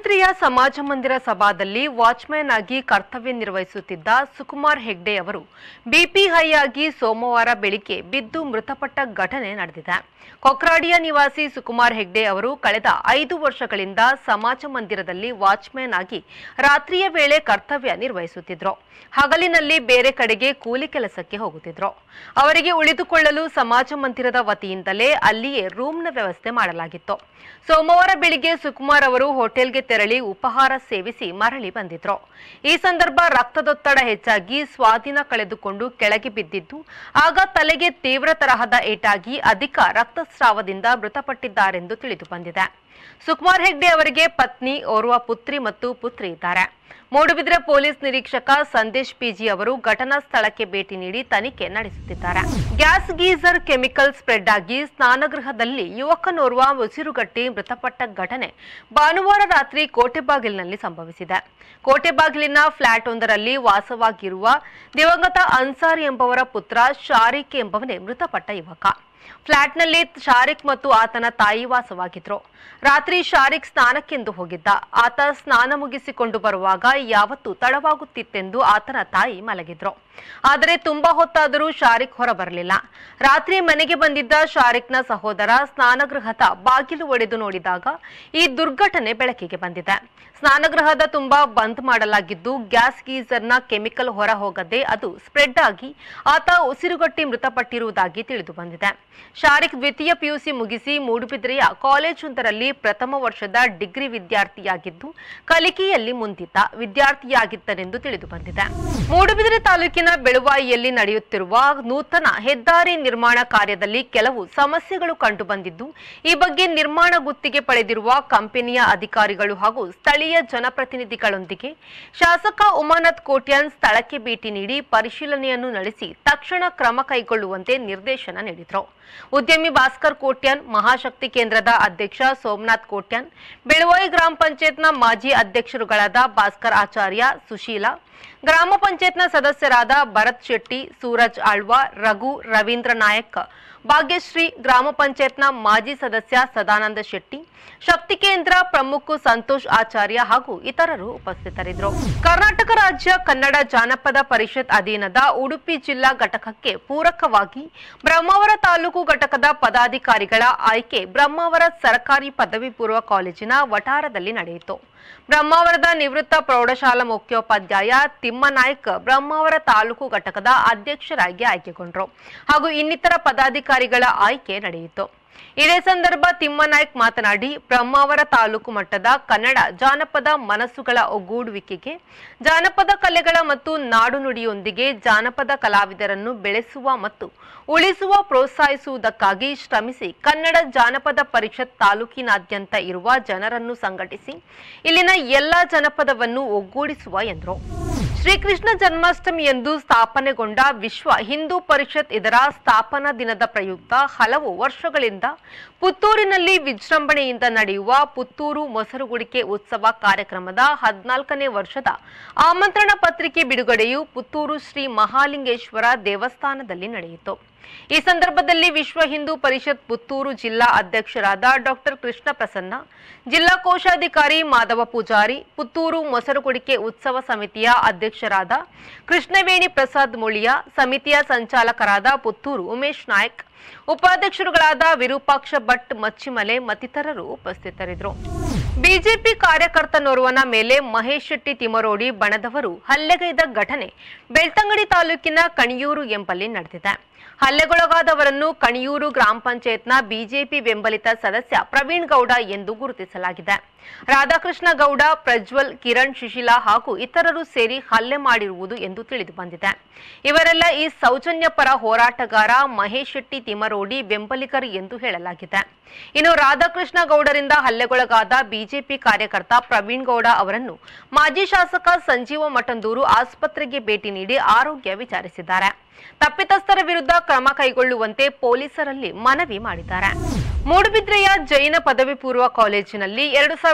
ಮೂಡುಬಿದ್ರೆಯ ಸಮಾಜ ಮಂದಿರ ಸಭಾದಲ್ಲಿ ವಾಚ್ಮ್ಯಾನ್ ಆಗಿ ಕರ್ತವ್ಯ ನಿರ್ವಹಿಸುತ್ತಿದ್ದ ಸುಕುಮಾರ್ ಹೆಗ್ಡೆ ಅವರು ಬಿಪಿ ಹೈ ಆಗಿ ಸೋಮವಾರ ಬೆಳಿಗ್ಗೆ ಬಿದ್ದು ಮೃತಪಟ್ಟ ಘಟನೆ ನಡೆದಿದೆ. ಕೊಕ್ರಾಡಿಯ ನಿವಾಸಿ ಸುಕುಮಾರ್ ಹೆಗ್ಡೆ ಅವರು ಕಳೆದ 5 ವರ್ಷಗಳಿಂದ ಸಮಾಜ ಮಂದಿರದಲ್ಲಿ ವಾಚ್ಮ್ಯಾನ್ ಆಗಿ ರಾತ್ರಿಯ ವೇಳೆ ಕರ್ತವ್ಯ ನಿರ್ವಹಿಸುತ್ತಿದ್ದರು. ಹಗಲಿನಲ್ಲಿ ಬೇರೆ ಕಡೆಗೆ ಕೂಲಿ ಕೆಲಸಕ್ಕೆ ಹೋಗುತ್ತಿದ್ದರು. ಅವರಿಗೆ ಉಳಿದುಕೊಳ್ಳಲು ಸಮಾಜ ಮಂದಿರದ ವತಿಯಿಂದಲೇ ಅಲ್ಲಿಯೇ ರೂಮ್ನ ವ್ಯವಸ್ಥೆ ಮಾಡಲಾಗಿತ್ತು. ಸೋಮವಾರ ಬೆಳಿಗ್ಗೆ ಸುಕುಮಾರ್ ಅವರು ಹೋಟೆಲ್ಗೆ ತೆರಳಿ ಉಪಹಾರ ಸೇವಿಸಿ ಮರಳಿ ಬಂದಿದ್ರು. ಈ ಸಂದರ್ಭ ರಕ್ತದೊತ್ತಡ ಹೆಚ್ಚಾಗಿ ಸ್ವಾಧೀನ ಕಳೆದುಕೊಂಡು ಕೆಳಗೆ ಬಿದ್ದಿದ್ದು, ಆಗ ತಲೆಗೆ ತೀವ್ರ ತರಹದ ಏಟಾಗಿ ಅಧಿಕ ರಕ್ತಸ್ರಾವದಿಂದ ಮೃತಪಟ್ಟಿದ್ದಾರೆಂದು ತಿಳಿದು ಬಂದಿದೆ. ಸುಕುಮಾರ್ ಹೆಗ್ಡೆ ಅವರಿಗೆ ಪತ್ನಿ, ಓರ್ವ ಪುತ್ರಿ ಮತ್ತು ಪುತ್ರಿ ಇದ್ದಾರೆ. ಮೂಡುಬಿದ್ರೆ ಪೊಲೀಸ್ ನಿರೀಕ್ಷಕ ಸಂದೇಶ್ ಪಿಜಿ ಅವರು ಘಟನಾ ಸ್ಥಳಕ್ಕೆ ಭೇಟಿ ನೀಡಿ ತನಿಖೆ ನಡೆಸುತ್ತಿದ್ದಾರೆ. ಗ್ಯಾಸ್ ಗೀಸರ್ ಕೆಮಿಕಲ್ ಸ್ಪ್ರೆಡ್ ಆಗಿ ಸ್ನಾನಗೃಹದಲ್ಲಿ ಯುವಕನೋರ್ವ ಉಸಿರುಗಟ್ಟಿ ಮೃತಪಟ್ಟ ಘಟನೆ ಭಾನುವಾರ ರಾತ್ರಿ ಕೋಟೆಬಾಗಿಲಿನಲ್ಲಿ ಸಂಭವಿಸಿದೆ. ಕೋಟೆಬಾಗಿಲಿನ ಫ್ಲಾಟ್ ಒಂದರಲ್ಲಿ ವಾಸವಾಗಿರುವ ದಿವಂಗತ ಅನ್ಸಾರಿ ಎಂಬವರ ಪುತ್ರ ಶಾರಿಕ್ ಎಂಬವನೇ ಮೃತಪಟ್ಟ ಯುವಕ. ಫ್ಲಾಟ್ನಲ್ಲಿ ಶಾರಿಕ್ ಮತ್ತು ಆತನ ತಾಯಿ ವಾಸವಾಗಿದ್ರು. ರಾತ್ರಿ ಶಾರಿಕ್ ಸ್ನಾನಕ್ಕೆಂದು ಹೋಗಿದ್ದ. ಆತ ಸ್ನಾನ ಮುಗಿಸಿಕೊಂಡು ಬರುವಾಗ ಯಾವತ್ತೂ ತಡವಾಗುತ್ತಿತ್ತೆಂದು ಆತನ ತಾಯಿ ಮಲಗಿದ್ರು. ಆದರೆ ತುಂಬಾ ಹೊತ್ತಾದರೂ ಶಾರಿಕ್ ಹೊರಬರಲಿಲ್ಲ. ರಾತ್ರಿ ಮನೆಗೆ ಬಂದಿದ್ದ ಶಾರಿಕ್ನ ಸಹೋದರ ಸ್ನಾನಗೃಹದ ಬಾಗಿಲು ಒಡೆದು ನೋಡಿದಾಗ ಈ ದುರ್ಘಟನೆ ಬೆಳಕಿಗೆ ಬಂದಿದೆ. ಸ್ನಾನಗೃಹದ ತುಂಬಾ ಬಂದ್ ಮಾಡಲಾಗಿದ್ದು, ಗ್ಯಾಸ್ ಗೀಸರ್ನ ಕೆಮಿಕಲ್ ಹೊರ ಹೋಗದೆ ಅದು ಸ್ಪ್ರೆಡ್ ಆಗಿ ಆತ ಉಸಿರುಗಟ್ಟಿ ಮೃತಪಟ್ಟಿರುವುದಾಗಿ ತಿಳಿದು ಬಂದಿದೆ. ಶಾರಿಕ್ ದ್ವಿತೀಯ ಪಿಯುಸಿ ಮುಗಿಸಿ ಮೂಡುಬಿದ್ರೆಯ ಕಾಲೇಜೊಂದರಲ್ಲಿ ಪ್ರಥಮ ವರ್ಷದ ಡಿಗ್ರಿ ವಿದ್ಯಾರ್ಥಿಯಾಗಿದ್ದು, ಕಲಿಕೆಯಲ್ಲಿ ಮುಂದಿದ್ದ ವಿದ್ಯಾರ್ಥಿಯಾಗಿದ್ದನೆಂದು ತಿಳಿದು ಬಂದಿದೆ. ಮೂಡುಬಿದ್ರೆ ತಾಲೂಕಿನ ಬೆಳುವಾಯಿಯಲ್ಲಿ ನಡೆಯುತ್ತಿರುವ ನೂತನ ಹೆದ್ದಾರಿ ನಿರ್ಮಾಣ ಕಾರ್ಯದಲ್ಲಿ ಕೆಲವು ಸಮಸ್ಯೆಗಳು ಕಂಡುಬಂದಿದ್ದು, ಈ ಬಗ್ಗೆ ನಿರ್ಮಾಣ ಗುತ್ತಿಗೆ ಪಡೆದಿರುವ ಕಂಪನಿಯ ಅಧಿಕಾರಿಗಳು ಹಾಗೂ ಸ್ಥಳೀಯ ಜನಪ್ರತಿನಿಧಿಗಳೊಂದಿಗೆ ಶಾಸಕ ಉಮಾನಾಥ್ ಕೋಟ್ಯಾನ್ ಸ್ಥಳಕ್ಕೆ ಭೇಟಿ ನೀಡಿ ಪರಿಶೀಲನೆಯನ್ನು ನಡೆಸಿ ತಕ್ಷಣ ಕ್ರಮ ಕೈಗೊಳ್ಳುವಂತೆ ನಿರ್ದೇಶನ ನೀಡಿದರು. ಉದ್ಯಮಿ ಭಾಸ್ಕರ್ ಕೋಟ್ಯಾನ್, ಮಹಾಶಕ್ತಿ ಕೇಂದ್ರದ ಅಧ್ಯಕ್ಷ ಸೋಮನಾಥ್ ಕೋಟ್ಯಾನ್, ಬೆಳುವಾಯಿ ಗ್ರಾಮ ಪಂಚಾಯತ್ನ ಮಾಜಿ ಅಧ್ಯಕ್ಷರುಗಳಾದ ಭಾಸ್ಕರ್ ಆಚಾರ್ಯ, ಸುಶೀಲಾ, ಗ್ರಾಮ ಪಂಚಾಯತ್ನ ಸದಸ್ಯರಾದ ಭರತ್ ಶೆಟ್ಟಿ, ಸೂರಜ್ ಆಳ್ವ, ರಘು, ರವೀಂದ್ರ ನಾಯಕ್, ಭಾಗ್ಯಶ್ರೀ, ಗ್ರಾಮ ಪಂಚಾಯತ್ನ ಮಾಜಿ ಸದಸ್ಯ ಸದಾನಂದ ಶೆಟ್ಟಿ, ಶಕ್ತಿ ಕೇಂದ್ರ ಪ್ರಮುಖ ಸಂತೋಷ್ ಆಚಾರ್ಯ ಹಾಗೂ ಇತರರು ಉಪಸ್ಥಿತರಿದ್ದರು. ಕರ್ನಾಟಕ ರಾಜ್ಯ ಕನ್ನಡ ಜಾನಪದ ಪರಿಷತ್ ಅಧೀನದ ಉಡುಪಿ ಜಿಲ್ಲಾ ಘಟಕಕ್ಕೆ ಪೂರಕವಾಗಿ ಬ್ರಹ್ಮಾವರ ತಾಲೂಕು ಘಟಕದ ಪದಾಧಿಕಾರಿಗಳ ಆಯ್ಕೆ ಬ್ರಹ್ಮಾವರ ಸರ್ಕಾರಿ ಪದವಿ ಪೂರ್ವ ಕಾಲೇಜಿನ ವಠಾರದಲ್ಲಿ ನಡೆಯಿತು. ಬ್ರಹ್ಮಾವರದ ನಿವೃತ್ತ ಪ್ರೌಢಶಾಲಾ ಮುಖ್ಯೋಪಾಧ್ಯಾಯ ತಿಮ್ಮನಾಯ್ಕ್ ಬ್ರಹ್ಮಾವರ ತಾಲೂಕು ಘಟಕದ ಅಧ್ಯಕ್ಷರಾಗಿ ಆಯ್ಕೆಗೊಂಡರು ಹಾಗೂ ಇನ್ನಿತರ ಪದಾಧಿಕಾರಿಗಳ ಆಯ್ಕೆ ನಡೆಯಿತು. ಇದೇ ಸಂದರ್ಭ ತಿಮ್ಮನಾಯ್ಕ್ ಮಾತನಾಡಿ, ಬ್ರಹ್ಮಾವರ ತಾಲೂಕು ಮಟ್ಟದ ಕನ್ನಡ ಜಾನಪದ ಮನಸ್ಸುಗಳ ಒಗ್ಗೂಡುವಿಕೆಗೆ ಜಾನಪದ ಕಲೆಗಳ ಮತ್ತು ನಾಡು ನುಡಿಯೊಂದಿಗೆ ಜಾನಪದ ಕಲಾವಿದರನ್ನು ಬೆಳೆಸುವ ಮತ್ತು ಉಳಿಸುವ ಪ್ರೋತ್ಸಾಹಿಸುವುದಕ್ಕಾಗಿ ಶ್ರಮಿಸಿ ಕನ್ನಡ ಜಾನಪದ ಪರಿಷತ್ ತಾಲೂಕಿನಾದ್ಯಂತ ಇರುವ ಜನರನ್ನು ಸಂಘಟಿಸಿ ಇಲ್ಲಿನ ಎಲ್ಲ ಜನಪದವನ್ನು ಒಗ್ಗೂಡಿಸುವ ಎಂದರು. ಶ್ರೀಕೃಷ್ಣ ಜನ್ಮಾಷ್ಟಮಿಯಂದು ಸ್ಥಾಪನೆಗೊಂಡ ವಿಶ್ವ ಹಿಂದೂ ಪರಿಷತ್ ಇದರ ಸ್ಥಾಪನಾ ದಿನದ ಪ್ರಯುಕ್ತ ಹಲವು ವರ್ಷಗಳಿಂದ ಪುತ್ತೂರಿನಲ್ಲಿ ವಿಜೃಂಭಣೆಯಿಂದ ನಡೆಯುವ ಪುತ್ತೂರು ಮೊಸರುಗುಡಿಕೆ ಉತ್ಸವ ಕಾರ್ಯಕ್ರಮದ 14ನೇ ವರ್ಷದ ಆಮಂತ್ರಣ ಪತ್ರಿಕೆ ಬಿಡುಗಡೆಯು ಪುತ್ತೂರು ಶ್ರೀ ಮಹಾಲಿಂಗೇಶ್ವರ ದೇವಸ್ಥಾನದಲ್ಲಿ ನಡೆಯಿತು. ಈ ಸಂದರ್ಭದಲ್ಲಿ ವಿಶ್ವ ಹಿಂದೂ ಪರಿಷತ್ ಪುತ್ತೂರು ಜಿಲ್ಲಾ ಅಧ್ಯಕ್ಷರಾದ ಡಾಕ್ಟರ್ ಕೃಷ್ಣ ಪ್ರಸನ್ನ, ಜಿಲ್ಲಾ ಕೋಶಾಧಿಕಾರಿ ಮಾಧವ ಪೂಜಾರಿ, ಪುತ್ತೂರು ಮೊಸರುಗುಡಿಕೆ ಉತ್ಸವ ಸಮಿತಿಯ ಅಧ್ಯಕ್ಷರಾದ ಕೃಷ್ಣವೇಣಿ ಪ್ರಸಾದ್ ಮುಳಿಯ, ಸಮಿತಿಯ ಸಂಚಾಲಕರಾದ ಪುತ್ತೂರು ಉಮೇಶ್ ನಾಯ್ಕ್, ಉಪಾಧ್ಯಕ್ಷರುಗಳಾದ ವಿರೂಪಾಕ್ಷ ಭಟ್ ಮಚ್ಚಿಮಲೆ ಮತ್ತಿತರರು ಉಪಸ್ಥಿತರಿದ್ದರು. ಬಿಜೆಪಿ ಕಾರ್ಯಕರ್ತನೋರ್ವನ ಮೇಲೆ ಮಹೇಶ್ ಶೆಟ್ಟಿ ತಿಮರೋಡಿ ಬಣದವರು ಹಲ್ಲೆಗೈದ ಘಟನೆ ಬೆಳ್ತಂಗಡಿ ತಾಲೂಕಿನ ಕಣಿಯೂರು ಎಂಬಲ್ಲಿ ನಡೆದಿದೆ. ಹಲ್ಲೆಗೊಳಗಾದವರನ್ನು ಕಣಿಯೂರು ಗ್ರಾಮ ಪಂಚಾಯತ್ನ ಬಿಜೆಪಿ ಬೆಂಬಲಿತ ಸದಸ್ಯ ಪ್ರವೀಣ್ ಗೌಡ ಎಂದು ಗುರುತಿಸಲಾಗಿದೆ. ರಾಧಾಕೃಷ್ಣ ಗೌಡ, ಪ್ರಜ್ವಲ್, ಕಿರಣ್, ಸುಶೀಲಾ ಹಾಗೂ ಇತರರು ಸೇರಿ ಹಲ್ಲೆ ಮಾಡಿರುವುದು ಎಂದು ತಿಳಿದು ಬಂದಿದೆ. ಇವರೆಲ್ಲ ಈ ಸೌಜನ್ಯ ಪರ ಹೋರಾಟಗಾರ ಮಹೇಶ್ ಶೆಟ್ಟಿ ತಿಮರೋಡಿ ಬೆಂಬಲಿಗರು ಎಂದು ಹೇಳಲಾಗಿದೆ. ಇನ್ನು ರಾಧಾಕೃಷ್ಣ ಗೌಡರಿಂದ ಹಲ್ಲೆಗೊಳಗಾದ ಬಿಜೆಪಿ ಕಾರ್ಯಕರ್ತ ಪ್ರವೀಣ್ ಗೌಡ ಅವರನ್ನು ಮಾಜಿ ಶಾಸಕ ಸಂಜೀವ ಮಠಂದೂರು ಆಸ್ಪತ್ರೆಗೆ ಭೇಟಿ ನೀಡಿ ಆರೋಗ್ಯ ವಿಚಾರಿಸಿದ್ದಾರೆ. ತಪ್ಪಿತಸ್ಥರ ವಿರುದ್ಧ ಕ್ರಮ ಕೈಗೊಳ್ಳುವಂತೆ ಪೊಲೀಸರಲ್ಲಿ ಮನವಿ ಮಾಡಿದ್ದಾರೆ. ಮೂಡುಬಿದ್ರೆಯ ಜೈನ ಪದವಿ ಪೂರ್ವ ಕಾಲೇಜಿನಲ್ಲಿ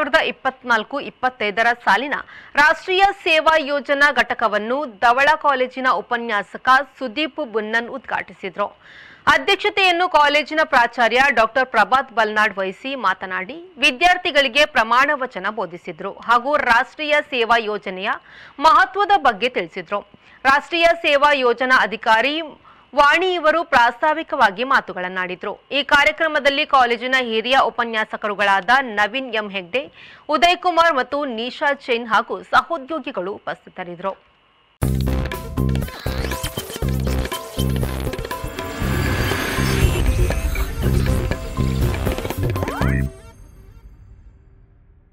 2024-25ರ ಸಾಲಿನ ರಾಷ್ಟ್ರೀಯ ಸೇವಾ ಯೋಜನಾ ಘಟಕವನ್ನು ಧವಳ ಕಾಲೇಜಿನ ಉಪನ್ಯಾಸಕ ಸುದೀಪ್ ಬುನ್ನನ್ ಉದ್ಘಾಟಿಸಿದರು. ಅಧ್ಯಕ್ಷತೆಯನ್ನು ಕಾಲೇಜಿನ ಪ್ರಾಚಾರ್ಯ ಡಾಕ್ಟರ್ ಪ್ರಭಾತ್ ಬಲ್ನಾಡ್ ವಹಿಸಿ ಮಾತನಾಡಿ ವಿದ್ಯಾರ್ಥಿಗಳಿಗೆ ಪ್ರಮಾಣ ವಚನ ಬೋಧಿಸಿದ್ರು ಹಾಗೂ ರಾಷ್ಟ್ರೀಯ ಸೇವಾ ಯೋಜನೆಯ ಮಹತ್ವದ ಬಗ್ಗೆ ತಿಳಿಸಿದ್ರು. ರಾಷ್ಟ್ರೀಯ ಸೇವಾ ಯೋಜನಾ ಅಧಿಕಾರಿ ವಾಣಿ ಇವರು ಪ್ರಾಸ್ತಾವಿಕವಾಗಿ ಮಾತುಗಳನ್ನಾಡಿದ್ರು. ಈ ಕಾರ್ಯಕ್ರಮದಲ್ಲಿ ಕಾಲೇಜಿನ ಹಿರಿಯ ಉಪನ್ಯಾಸಕರುಗಳಾದ ನವೀನ್ ಎಂ ಹೆಗ್ಡೆ, ಉದಯ್ ಕುಮಾರ್ ಮತ್ತು ನಿಶಾ ಜೈನ್ ಹಾಗೂ ಸಹೋದ್ಯೋಗಿಗಳು ಉಪಸ್ಥಿತರಿದ್ದರು.